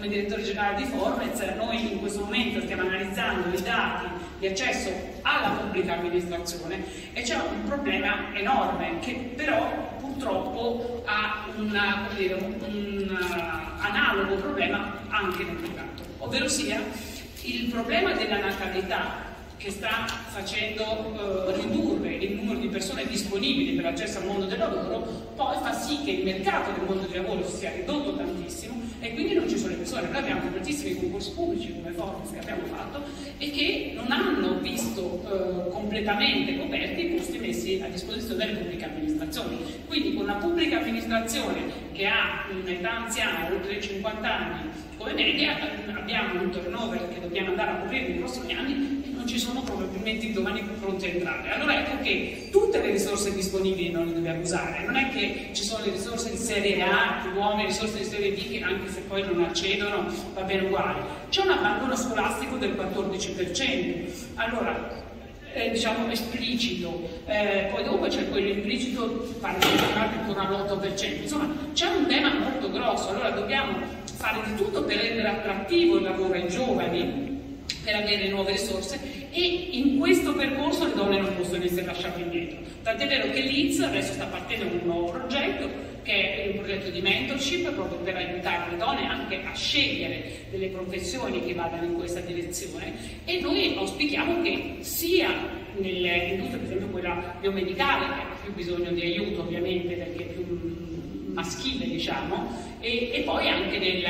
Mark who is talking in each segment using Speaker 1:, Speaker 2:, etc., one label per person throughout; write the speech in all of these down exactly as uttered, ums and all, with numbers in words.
Speaker 1: come direttore generale di Formez, noi in questo momento stiamo analizzando i dati di accesso alla pubblica amministrazione e c'è un problema enorme che però purtroppo ha una, come dire, un, un uh, analogo problema anche nel privato, ovvero sia il problema della natalità che sta facendo eh, ridurre il numero di persone disponibili per l'accesso al mondo del lavoro, poi fa sì che il mercato del mondo del lavoro si sia ridotto tantissimo e quindi non ci sono le persone. Noi abbiamo tantissimi concorsi pubblici come Formez che abbiamo fatto e che non hanno visto eh, completamente coperti i posti messi a disposizione delle pubbliche amministrazioni. Quindi con una pubblica amministrazione che ha un'età anziana oltre cinquanta anni come media abbiamo un turnover che dobbiamo andare a coprire nei prossimi anni e non ci sono probabilmente i giovani pronti a entrare. Allora ecco che tutte le risorse disponibili non le dobbiamo usare, non è che ci sono le risorse di serie A, più buone, risorse di serie B che anche se poi non accedono va bene uguale. C'è un abbandono scolastico del quattordici per cento, allora eh, diciamo esplicito, eh, poi dopo c'è quello implicito, pare ancora all'otto per cento, insomma c'è un tema molto grosso, allora dobbiamo fare di tutto per rendere attrattivo il lavoro ai giovani, per avere nuove risorse e in questo percorso le donne non possono essere lasciate indietro. Tant'è vero che l'I Z adesso sta partendo con un nuovo progetto che è un progetto di mentorship proprio per aiutare le donne anche a scegliere delle professioni che vadano in questa direzione e noi auspichiamo che sia nell'industria, per esempio quella biomedicale, che ha più bisogno di aiuto ovviamente perché è più maschile diciamo, e, e poi anche nel,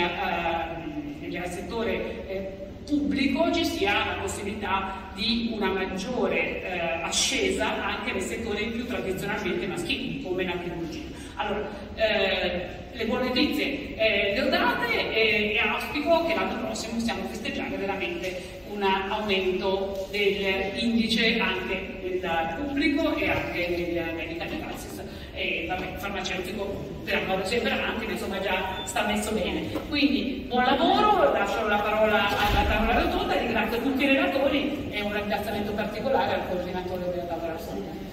Speaker 1: uh, nel settore eh, pubblico ci sia la possibilità di una maggiore eh, ascesa anche nei settori più tradizionalmente maschili come la chirurgia. Allora, eh, le buone notizie eh, le ho date e, e auspico che l'anno prossimo possiamo festeggiare veramente un aumento dell'indice anche del pubblico e anche del medical devices. E vabbè, farmaceutico per ancora sempre avanti, ma insomma già sta messo bene. Quindi buon lavoro, lascio la parola alla tavola rotonda, ringrazio tutti i relatori e un ringraziamento particolare al coordinatore del lavoro.